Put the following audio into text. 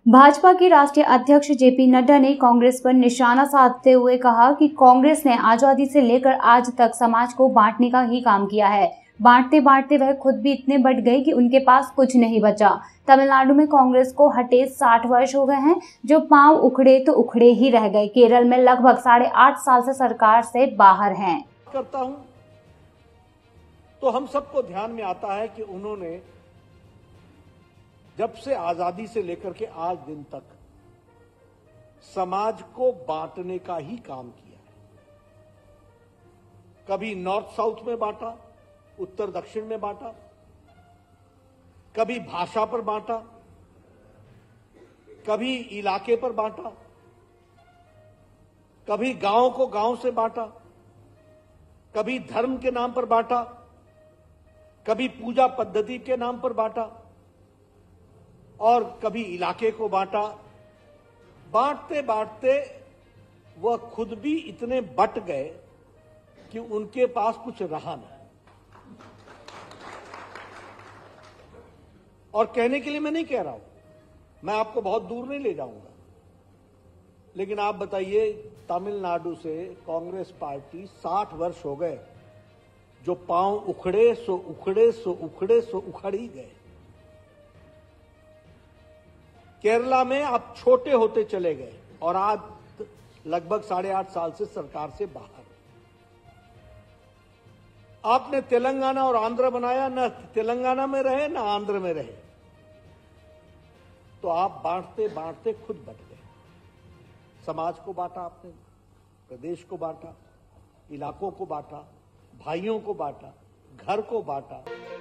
भाजपा के राष्ट्रीय अध्यक्ष जेपी नड्डा ने कांग्रेस पर निशाना साधते हुए कहा कि कांग्रेस ने आजादी से लेकर आज तक समाज को बांटने का ही काम किया है। बांटते बांटते वह खुद भी इतने बट गए कि उनके पास कुछ नहीं बचा। तमिलनाडु में कांग्रेस को हटे 60 वर्ष हो गए हैं, जो पांव उखड़े तो उखड़े ही रह गए। केरल में लगभग 8.5 साल से सरकार से बाहर हैं। करता हूं तो हम सबको ध्यान में आता है कि उन्होंने जब से आजादी से लेकर के आज दिन तक समाज को बांटने का ही काम किया है। कभी नॉर्थ साउथ में बांटा, उत्तर दक्षिण में बांटा, कभी भाषा पर बांटा, कभी इलाके पर बांटा, कभी गांव को गांव से बांटा, कभी धर्म के नाम पर बांटा, कभी पूजा पद्धति के नाम पर बांटा और कभी इलाके को बांटा। बांटते बांटते वह खुद भी इतने बट गए कि उनके पास कुछ रहा नहीं। और कहने के लिए मैं नहीं कह रहा हूं, मैं आपको बहुत दूर नहीं ले जाऊंगा, लेकिन आप बताइए, तमिलनाडु से कांग्रेस पार्टी 60 वर्ष हो गए, जो पांव उखड़े सो उखड़े सो उखड़े सो उखड़ ही गए। केरला में आप छोटे होते चले गए और आज लगभग 8.5 साल से सरकार से बाहर। आपने तेलंगाना और आंध्र बनाया, न तेलंगाना में रहे न आंध्र में रहे, तो आप बांटते बांटते खुद बट गए। समाज को बांटा आपने, प्रदेश को बांटा, इलाकों को बांटा, भाइयों को बांटा, घर को बांटा।